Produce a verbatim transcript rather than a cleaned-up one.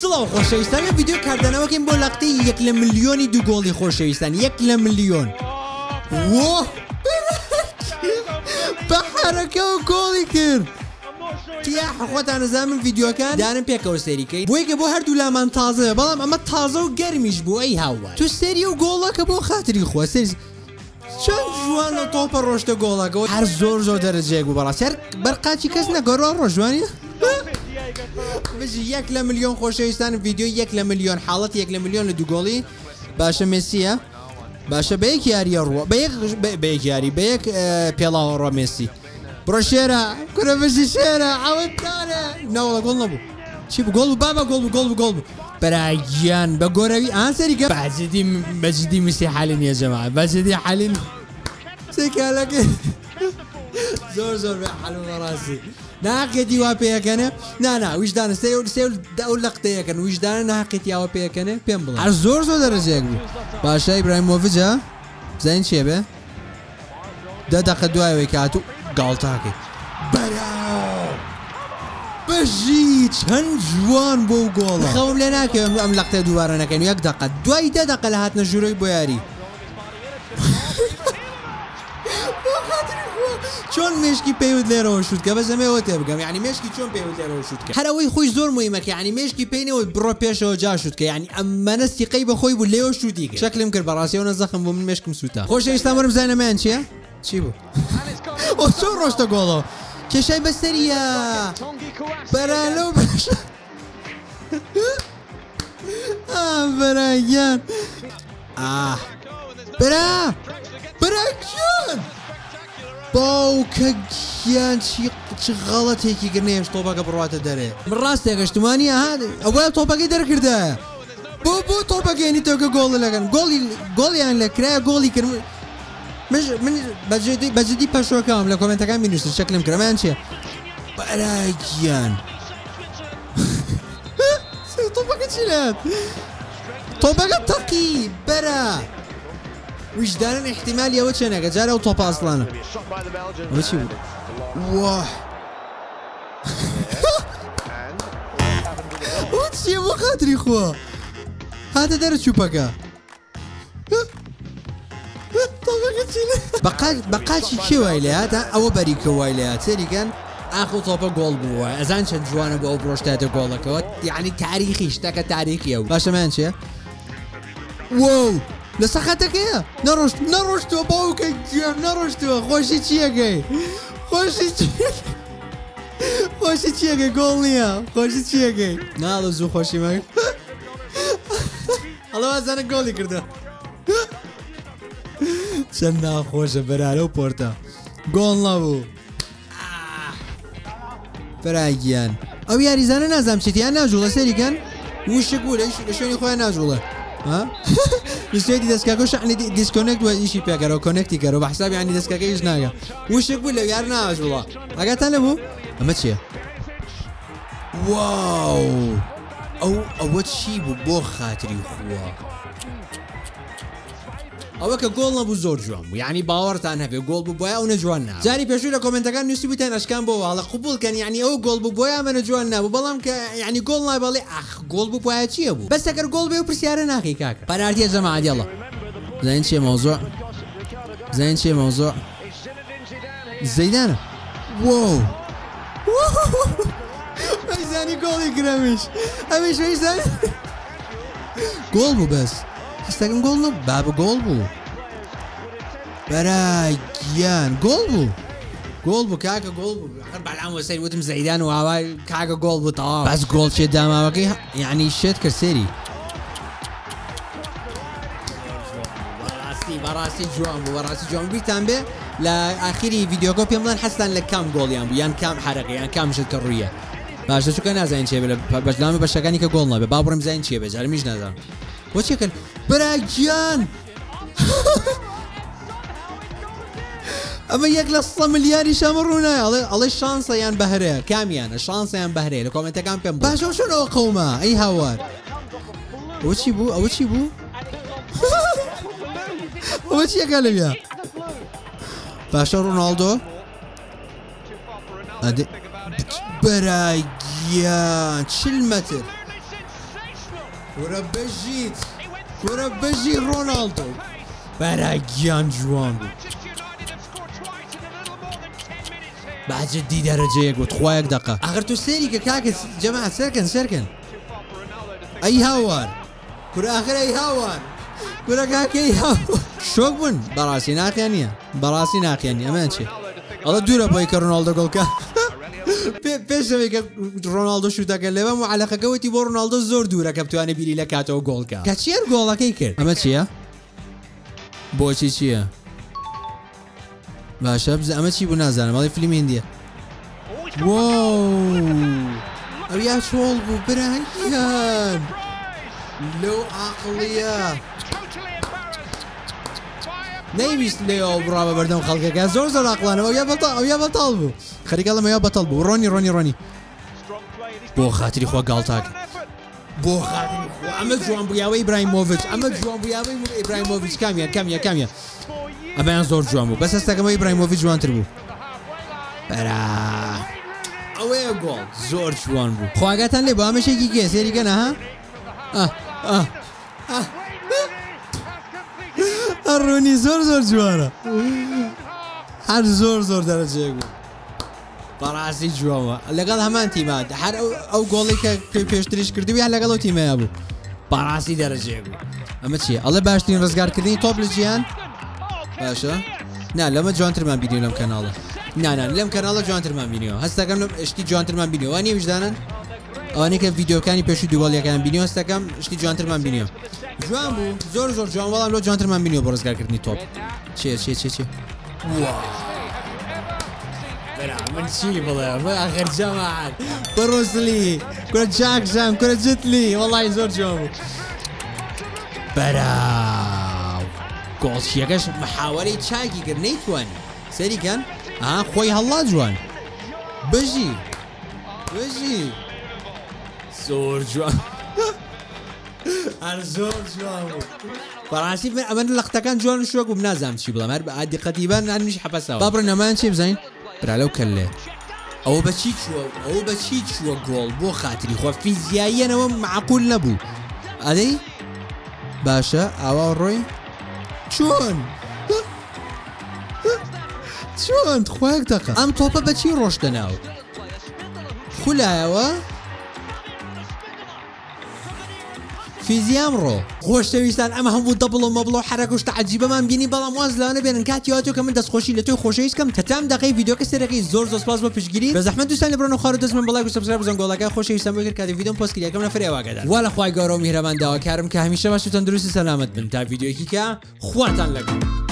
سڵاو خۆشەویستانە ڤیدیۆ کاردانەوەکەین بۆ لەقتەی یەک لە ملیۆنی دوو گۆڵی خۆشەویستان یەک لە ملیۆن وۆ بە حەرەکەوە گۆڵی کرد تیا خۆتان نەزانم ڤیدیۆکان دانم پێکەوە سەریکەی بۆی کە بۆ هەردوو لامان تازەیە بەڵام ئەمە تازە و گەرمیش بوو ئەی هاوار تو سەری و گۆڵەکە بۆ خاتری خۆ سەری چەند جوان لە تۆپە ڕۆشتە گۆڵەکەەوە هەر زۆر زۆر دەرەجەیەک بوو بەڕاستی هەر بەرقاچی کەس نەگەڕۆ ڕۆژوانی بژی یەک لە ملیۆن خۆشەویستان ڤیدیۆ یەک لە ملیۆن حاڵەت یەک لە ملیۆن لە دوو گۆڵی باشە مێسیە باشە بە یەک یاریە ڕوە بە یەک یاری بە یەک پێڵاوە ڕۆ مێسی بڕۆ شێرە کورە بژی شێرە ئەوەتدارە ناوەڵە گۆڵ نەبوو چی بوو گۆڵ بوو بابە گۆڵ بوو گۆڵ بوو گۆڵ بوو بەراگیان بە گۆرەوی ئان سەریکە بەجددی بەجددی میسی حالی نییە جەماعە بەجددی حالین سێکالەکە زۆر زۆر بە حەلو بەڕاستی ناقێتی وا پێەکەنە نانا ویژدانە سێ سێ ئەو لەقتەیەکەن ویژدانە ناقێتی ئەوە پێەکەنە پێم بڵێ هەر زۆر زۆر دەرەجەیەک بوو باشە ئیبراهیمۆڤیچە بزانین چێ بێ دە دەقە دوایەوەی کاتوو گاڵتاکەی بەراو بەژی چەند جوان بۆ گۆڵە خەوم لێ ناکەوێم ئەم لەقتە دووبارە نەکەین یەک دەقە دوای دە دەقە لە هاتنە ژوورەی بۆ یاری چۆن مێشکی پێیوت لێرەوە شوتکە بە زەمەوە تێ بگەم یعنی مێشکی چۆن پێیوت لێرەوە شوتکە هەرەوەی خۆی زۆر مهمەکە یعنی مێشکی پێینەوە بڕۆ پێشەوە جا شوتکە یعنی ئەمەنە سیقەی بەخۆی بوو لێوە شوتی کرد شەکلم کرد بەڕاستیەوە نەزەخم بوو من مێشکم سووتە خۆشەویستان وەرم بزانەمەیان چییە؟ چی بوو؟ ئۆ چۆن ڕۆشتە گۆڵەوە کێشای بەسەریە بەرالەو بەش بەراگیان بەرا بەراگیان باوکە گیان چی غەڵەتێکی گرنێش تۆپەکە بڕاتە دەرێ من ڕاستێک گەشتمانیە ها ئەوە تۆپەکەی دەرکردایە بۆ بۆ تۆپەکەێنی تۆکە گۆڵ لەگەن گۆڵی گۆڵیان لە کرایە گۆڵی کرد من بەجددی پەشۆکەم لە کۆمنتەکان بینویستن شەکلم کرەمان چیە بەراگیان تۆپەکە چی لات تۆپەکە تەقی بەرە وجدانن احتمالي أول شيء نجا جاري وطوب أصلاً. وش هو؟ واه. وش هو خاطري خوا؟ هذا درس شو بقى؟ طبعاً كذي. بقى بقى شيء شو وايلات أو بريك وايلات سيري كان آخر طوبة جول بوا أزان شد جوانا بوا بروشتات جولك يعني تاريخي اشتكى تاريخي أو. باش ما نشيا. واو. لسخاتەکەیە نەڕۆشت نەڕۆشتووە باوکە گیان نەڕۆشتووە خۆشی چیەکەی خۆشی خۆشی چیەکەی گۆڵ نییە خۆشی چیەکەی ناڵە زوو خۆشی مەک هەڵەوازانە گۆڵی کردە چەند ناخۆشە بەرالە و پۆرتە گۆڵ نەبوو بەراگیان ئەو یاریزانە نازام چیتیان ناژوڵە سەریکەن وشک بوو لە شوێنی خۆیان ناژوڵە بسيدي دسكاكوش يعني ديسكونكت وإيشي بيكرو كونكتي كرو بحساب يعني دسكاكيش ناقة وش يقول لو يارناش والله أقعد أنا بو أما تشي واو أو أو تشي بو بو خاطري خوا أو كجول نبو زور جوام يعني باورت عنها في جول بويا ونجوانا جاري بيشوف الكومنت كان نسيب تاني أشكال بو على قبول كان يعني أو جول بويا من نجوانا وبلام ك يعني جول لا بالي أخ جول بويا تشي أبو بس أكر جول بيو برسيارنا أخي كاكا بنالتي يا جماعة يلا زين شيء موضوع زين شيء موضوع زيدان واو ميزاني جول يكرمش أمش ميزان جول بو بس استقم جول نو باب جول بو برايان جول بو جول بو كاكا جول بو أربع العام وسير وتم زيدان وهواي كاكا جول بو طاف بس جول شيء دام باقي يعني شيت كسيري براسي براسي جوان بو براسي جوان بيتام به لآخري فيديو كوبي مدن حسن لكام جول يعني يعني كام حركة يعني كام شت كروية باش شو كان زين شيء بلا باش لامي باش كاني كجول نبي بابرم زين شيء بجال مش نازل وش يكن براجيان اما ياك لصة ملياري شامرونا الله الشانسة يان بهريه كام يان الشانسة يان بهريه لكم انت كام بيم باشا شنو قومه اي هوار وش يبو وش يبو وش يقلب يا باشا رونالدو ادي براجيان شل متر كرة بجيت كرة بجي رونالدو براقيان جوان بعد جدي درجة قلت خوايك دقة آخر تو سيري كاكس جماعة سركن سركن أي هاوار كرة آخر أي هاوار كرة كاكي أي هاوار شوك بن براسي ناقيانية براسي ناقيانية أمان شي الله دورة بايك رونالدو قولك پیش که رونالدو شوتا کرد و معلقه کوتی با رونالدو زور دوره که بتوانه بیلی لکاتو گل کرد. کچیار گل کی کرد؟ اما چیه؟ با چی چیه؟ باشه بز اما چی بود نزنم ولی فیلم هندیه. واو. اویا شغل بود برایان. لو عقلیه. نمیست لیو برای بردم خالق که زور زور عقلانه اویا بطل اویا بطل بود. خريج الله ما يا بطل بو روني روني روني بو خاطري خو قالتاك بو خاطري خو اما جوان بوياوي ابراهيموفيتش اما جوان بوياوي ابراهيموفيتش كاميا كاميا كاميا اما زور جوان بو بس استقام ابراهيموفيتش جوان تربو برا اوي جول زور جوان بو خواغاتن لي با مشي كي سيري كان ها اه اه اه روني زور زور جوانا هر زور زور درجه يقول براسي جوا لقال همان تيمات حر او, أو جولي كي بيشتريش كردي ويا لقالو تيمه ابو براسي درجه يقول اما شي الله باشتين رزقار كردي توب لجيان باشا نا لما جونترمان فيديو لم كاناله نا نا لم كاناله جونترمان فيديو هسه كم اشتي جونترمان فيديو واني وجدانا اواني كان فيديو كاني بيشو دو جول كان فيديو هسه كم اشتي جونترمان فيديو جوان بو زور زور جوان والله لو جونترمان فيديو برزقار كردني توب شي شي شي شي واو من شي والله اخر جماعة بروسلي كرة جاكسون كرة جتلي والله زور جوابه براو جول شيكاش محاولة شاكي كرنيت واني سري كان ها خوي هلا جوان بجي بجي زور جوان هر زور جوان فراسي من امن لقطة كان جوان شوك وبنازم شي بلا مر عادي قتيبا انا مش حبسها بابر نمان شي بزين برالو كله او بچی شو او بچی شو گل بو خاطری خو فیزیایی انا معقول نبو ادي باشا او روی چون چون خوک دقه ام توپا بچی روش دناو خلاوا فيزيام رو خوش تويستان اما هم دبل ومبلو حركوش تعجيبه ما بيني بلا مواز لانا بين كاتياتو كمان دست خوشي لتو خوشيس كم تتام دقيق فيديو كسرقي زور زور سباس بپشگیری بس احمد دوستان لبرانو خارو دست من بلايك و سبسکرایب بزن گولاکا خوشیستان بگیر که ویدیو پست کردی کم نفر اوا قدر والا خوای گارو مهربان دعا کردم که همیشه باشید تندرست سلامت بن تا ویدیو کی که خواتان لگا